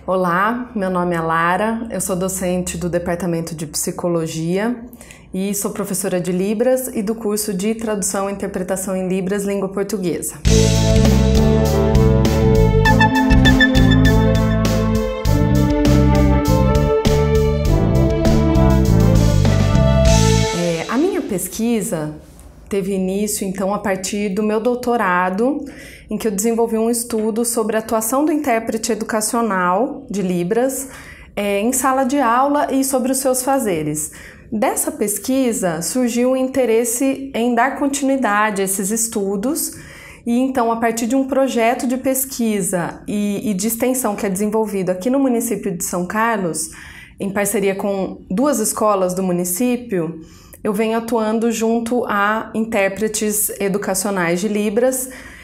Olá, meu nome é Lara, eu sou docente do Departamento de Psicologia e sou professora de Libras e do curso de Tradução e Interpretação em Libras, Língua Portuguesa. A minha pesquisa teve início, então, a partir do meu doutorado, em que eu desenvolvi um estudo sobre a atuação do intérprete educacional de Libras em sala de aula e sobre os seus fazeres. Dessa pesquisa surgiu o interesse em dar continuidade a esses estudos e, então, a partir de um projeto de pesquisa e de extensão que é desenvolvido aqui no município de São Carlos, em parceria com duas escolas do município, eu venho atuando junto a intérpretes educacionais de Libras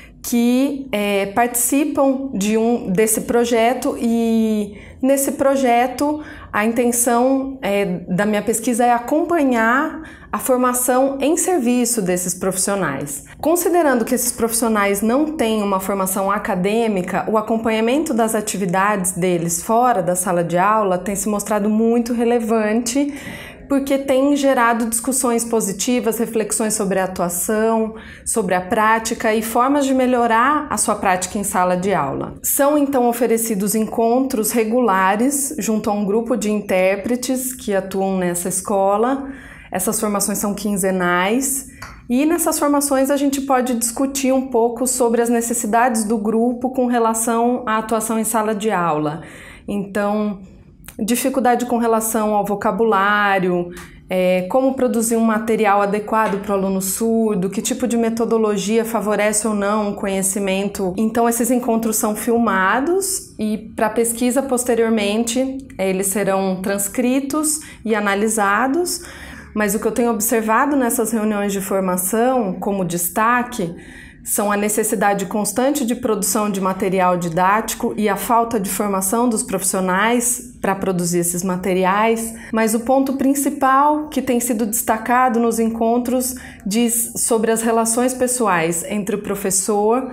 que participam desse projeto, e nesse projeto a intenção da minha pesquisa é acompanhar a formação em serviço desses profissionais. Considerando que esses profissionais não têm uma formação acadêmica, o acompanhamento das atividades deles fora da sala de aula tem se mostrado muito relevante, porque tem gerado discussões positivas, reflexões sobre a atuação, sobre a prática e formas de melhorar a sua prática em sala de aula. São então oferecidos encontros regulares junto a um grupo de intérpretes que atuam nessa escola. Essas formações são quinzenais e nessas formações a gente pode discutir um pouco sobre as necessidades do grupo com relação à atuação em sala de aula. Então, dificuldade com relação ao vocabulário, como produzir um material adequado para o aluno surdo, que tipo de metodologia favorece ou não o conhecimento. Então, esses encontros são filmados e, para pesquisa posteriormente, eles serão transcritos e analisados. Mas o que eu tenho observado nessas reuniões de formação, como destaque, são a necessidade constante de produção de material didático e a falta de formação dos profissionais para produzir esses materiais, mas o ponto principal que tem sido destacado nos encontros diz sobre as relações pessoais entre o professor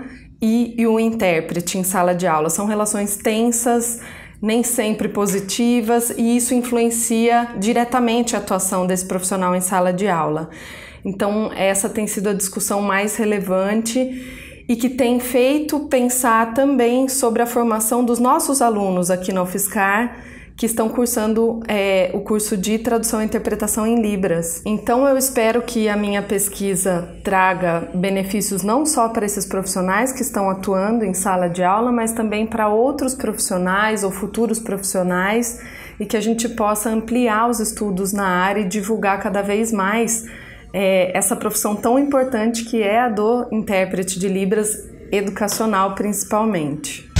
e o intérprete em sala de aula. São relações tensas, nem sempre positivas, e isso influencia diretamente a atuação desse profissional em sala de aula. Então, essa tem sido a discussão mais relevante e que tem feito pensar também sobre a formação dos nossos alunos aqui na UFSCar, que estão cursando o curso de Tradução e Interpretação em Libras. Então, eu espero que a minha pesquisa traga benefícios não só para esses profissionais que estão atuando em sala de aula, mas também para outros profissionais ou futuros profissionais, e que a gente possa ampliar os estudos na área e divulgar cada vez mais essa profissão tão importante que é a do intérprete de Libras educacional, principalmente.